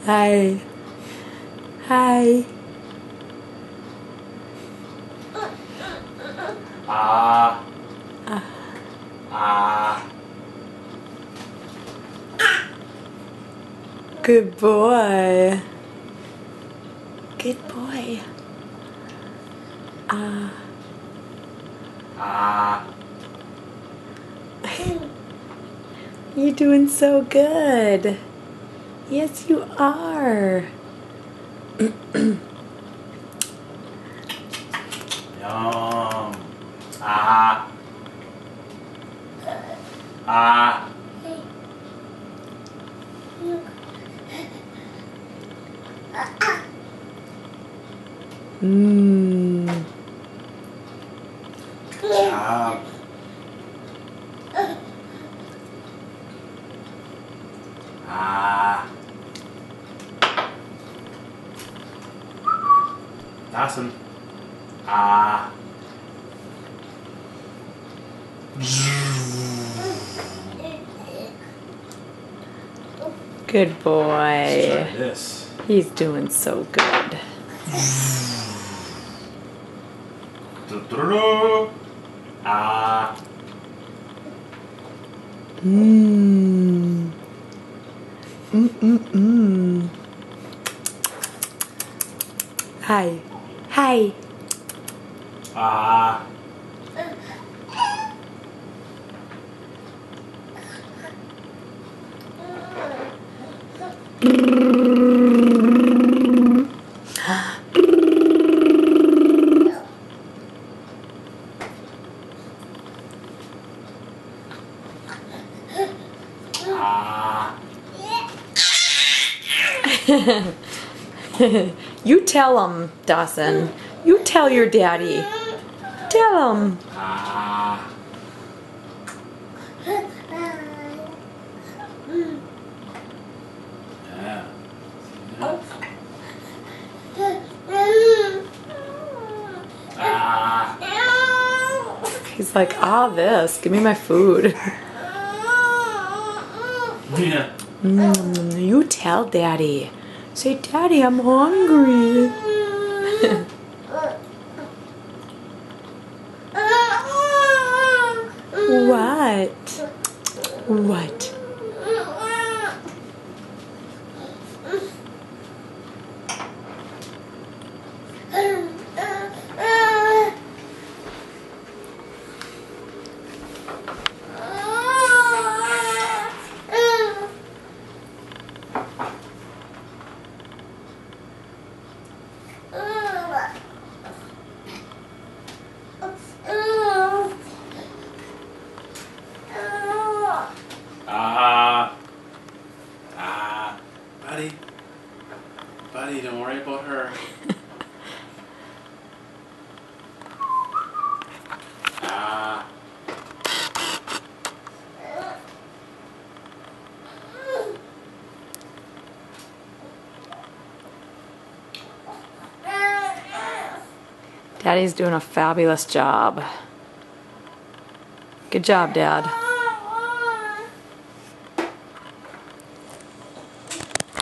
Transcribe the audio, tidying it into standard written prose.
Hi. Hi. Ah. Ah. Ah. Good boy. Good boy. Ah. Ah. You're doing so good. Yes, you are. Yum. Ah. Ah. Mmm. Good job. Ah. Dawson. Ah. Good Let's boy. try this. He's doing so good. Ah. Mmm. Mmm. Hi. Hi. Ah. Ah. You tell him, Dawson. You tell your daddy. Tell him. Ah. Yeah. Ah. He's like, this. Give me my food. Yeah. You tell daddy. Say, Daddy, I'm hungry. What? What? Ah. Ah. Buddy. Buddy, don't worry about her. Ah. Daddy's doing a fabulous job. Good job, Dad.